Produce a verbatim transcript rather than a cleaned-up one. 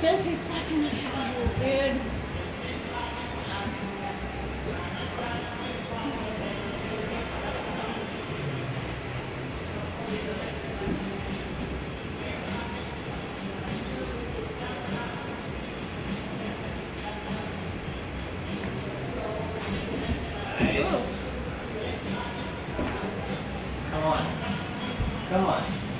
This is fucking casual, dude. Nice. Ooh. Come on. Come on.